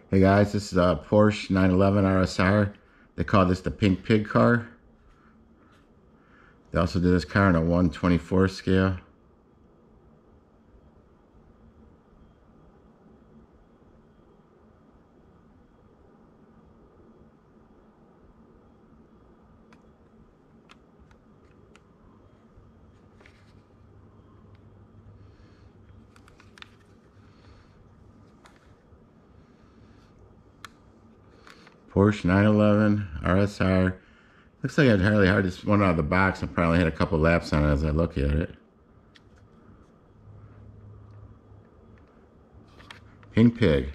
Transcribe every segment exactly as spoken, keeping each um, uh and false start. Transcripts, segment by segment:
Hey guys, this is a Porsche nine eleven R S R. They call this the Pink Pig car. They also did this car on a one twenty-four scale. Porsche nine eleven R S R. Looks like it's hardly hard. Just one out of the box. I probably had a couple laps on it as I look at it. Pink Pig.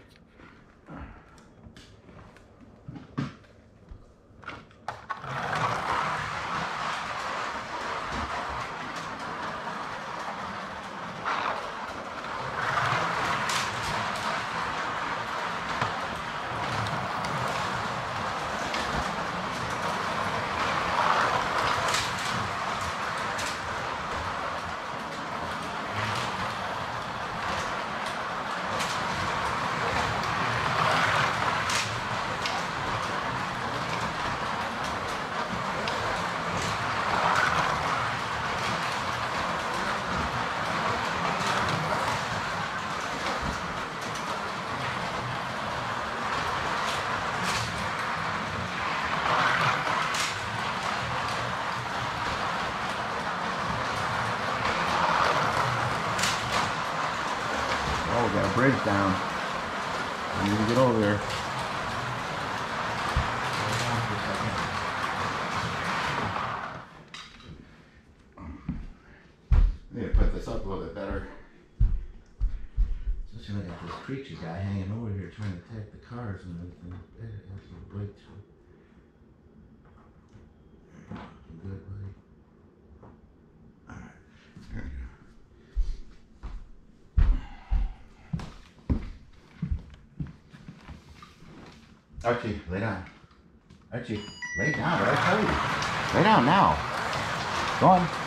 Oh, we got a bridge down. I need to get over there. I need to put this up a little bit better. Especially when I got this creature guy hanging over here trying to attack the cars and everything. That's a little break too. Good, buddy. Alright, there we go. Archie, lay down. Archie, lay down, what I told you. Lay down now. Go on.